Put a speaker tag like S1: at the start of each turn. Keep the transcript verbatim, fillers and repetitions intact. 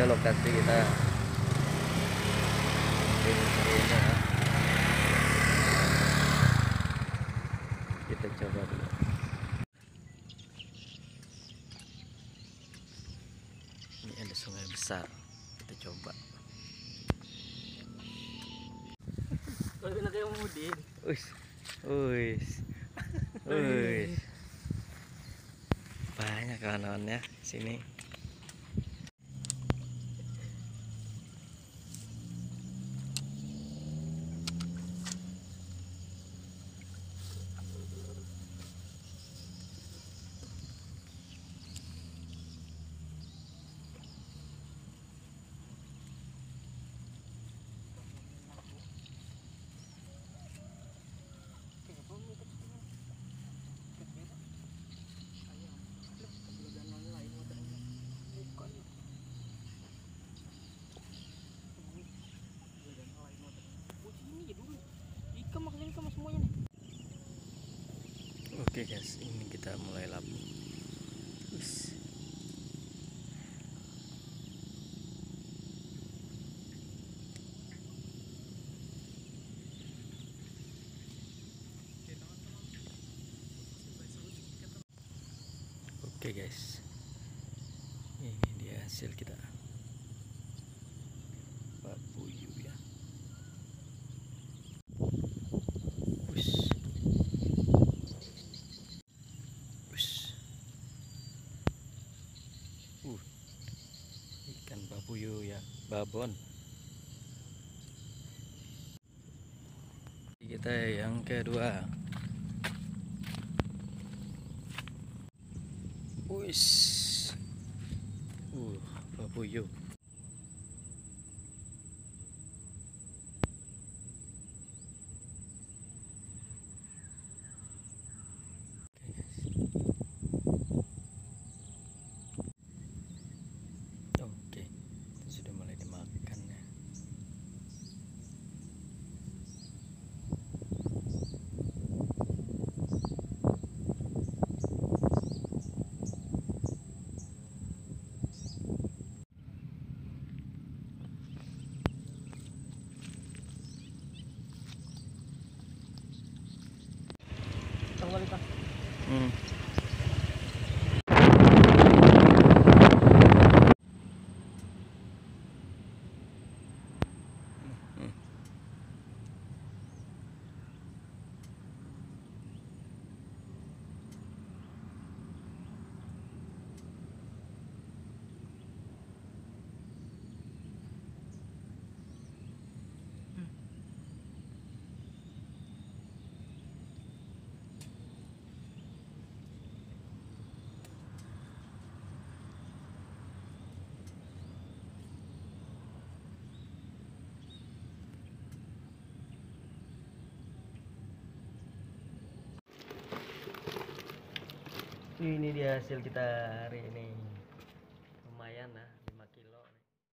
S1: dia lokasi kita. Ini ya. Kita coba dulu. Ini ada sungai besar. Kita coba.
S2: Kalau nanti yang mudin.
S1: Wis, wis, wis. Banyak kawan-kawannya sini. Oke guys, ini kita mulai labu. Wis. Oke guys, ini dia hasil kita. Babuyu ya. Wis. Wis. Uh. Ikan babuyu ya, babon. Kita yang kedua. Wis. Uh, babuyu. Oke, itu sudah mulai dimakan ya. Hmm. Hmm. Ini dia hasil kita hari ini.